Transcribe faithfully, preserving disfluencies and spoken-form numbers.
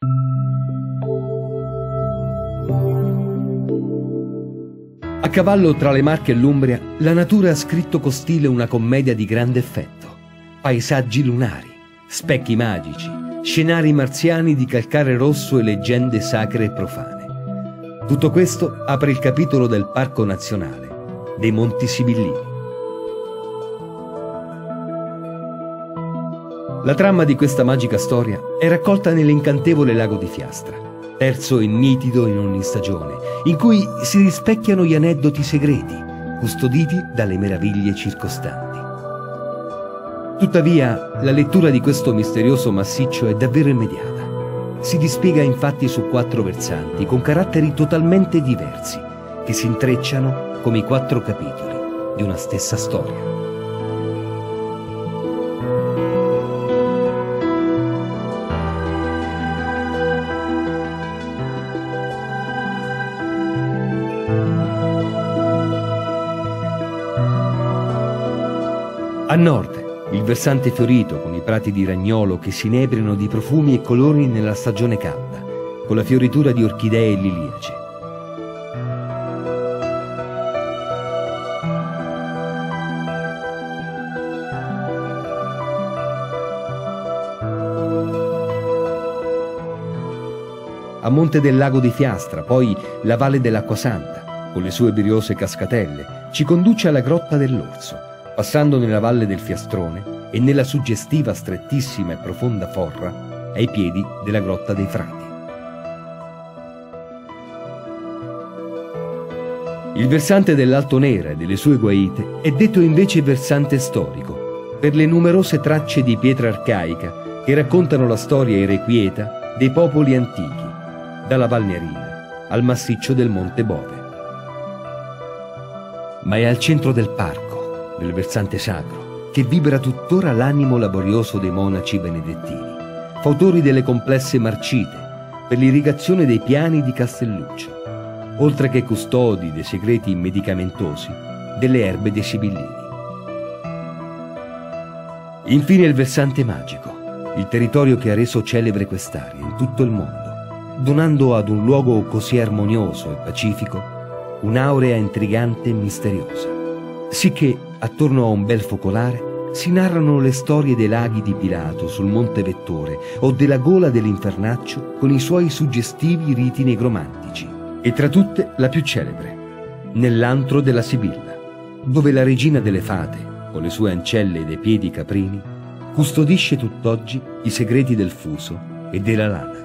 A cavallo tra le Marche e l'Umbria, la natura ha scritto con stile una commedia di grande effetto. Paesaggi lunari, specchi magici, scenari marziani di calcare rosso e leggende sacre e profane. Tutto questo apre il capitolo del Parco Nazionale dei Monti Sibillini. La trama di questa magica storia è raccolta nell'incantevole lago di Fiastra, terzo e nitido in ogni stagione, in cui si rispecchiano gli aneddoti segreti, custoditi dalle meraviglie circostanti. Tuttavia, la lettura di questo misterioso massiccio è davvero immediata. Si dispiega infatti su quattro versanti, con caratteri totalmente diversi, che si intrecciano come i quattro capitoli di una stessa storia. A nord, il versante fiorito con i prati di ragnolo che si inebriano di profumi e colori nella stagione calda, con la fioritura di orchidee e liliaci. A monte del lago di Fiastra, poi la valle dell'Acquasanta, con le sue biriose cascatelle, ci conduce alla grotta dell'Orso, passando nella valle del Fiastrone e nella suggestiva, strettissima e profonda forra ai piedi della grotta dei Frati. Il versante dell'Alto Nera e delle sue guaite è detto invece versante storico, per le numerose tracce di pietra arcaica che raccontano la storia irrequieta dei popoli antichi, dalla Val Nerina al massiccio del Monte Bove. Ma è al centro del parco, del versante sacro, che vibra tuttora l'animo laborioso dei monaci benedettini, fautori delle complesse marcite per l'irrigazione dei piani di Castelluccio, oltre che custodi dei segreti medicamentosi delle erbe dei Sibillini. Infine il versante magico, il territorio che ha reso celebre quest'area in tutto il mondo, donando ad un luogo così armonioso e pacifico un'aurea intrigante e misteriosa, sicché attorno a un bel focolare si narrano le storie dei laghi di Pilato sul Monte Vettore o della gola dell'Infernaccio con i suoi suggestivi riti negromantici, e tra tutte la più celebre, nell'antro della Sibilla, dove la regina delle fate, con le sue ancelle dei piedi caprini, custodisce tutt'oggi i segreti del fuso e della lana.